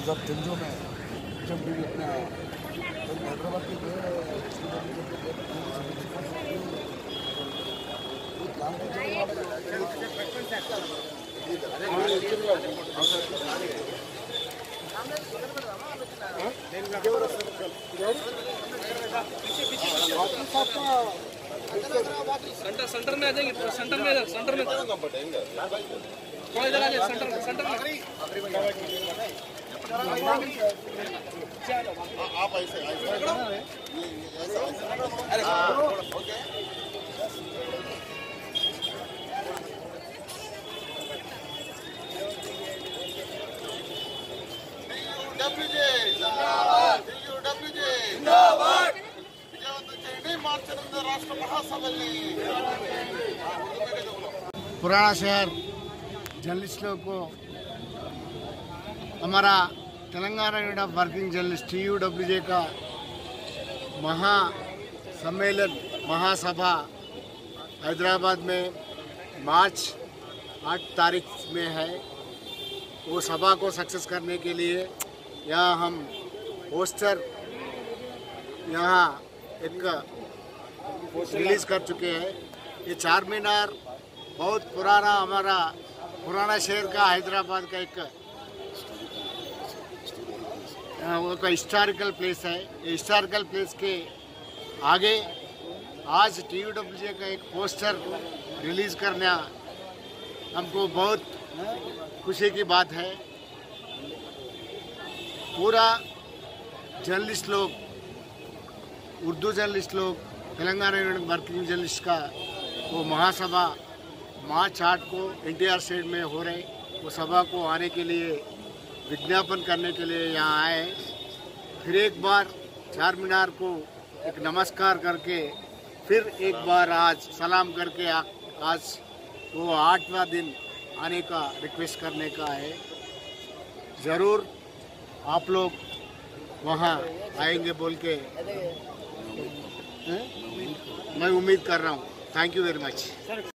2003 में जब भी अपना हैदराबाद के सेंटर में आ जाएंगे, सेंटर में थोड़ा इधर आ जाए, सेंटर में आप ऐसे पुराना शहर जर्नलिस्टों को हमारा Telangana union of working journalist TUWJ का महासम्मेलन महासभा हैदराबाद में मार्च 8 तारीख में है। वो सभा को सक्सेस करने के लिए यहाँ हम पोस्टर यहाँ एक रिलीज़ कर चुके हैं। ये चार मीनार बहुत पुराना हमारा पुराना शहर का हैदराबाद का एक हिस्टोरिकल प्लेस है। ये हिस्टोरिकल प्लेस के आगे आज TUWJ का एक पोस्टर रिलीज़ करना हमको बहुत खुशी की बात है। पूरा जर्नलिस्ट लोग, उर्दू जर्नलिस्ट लोग, तेलंगाना यूनियन वर्किंग जर्नलिस्ट का वो महासभा मार्च 8 को NTR स्टेडियम में हो रहे, वो सभा को आने के लिए विज्ञापन करने के लिए यहाँ आए। फिर एक बार चार मीनार को एक नमस्कार करके फिर एक बार आज सलाम करके आज वो 8वां दिन आने का रिक्वेस्ट करने का है। ज़रूर आप लोग वहाँ आएंगे बोल के मैं उम्मीद कर रहा हूँ। Thank you very much.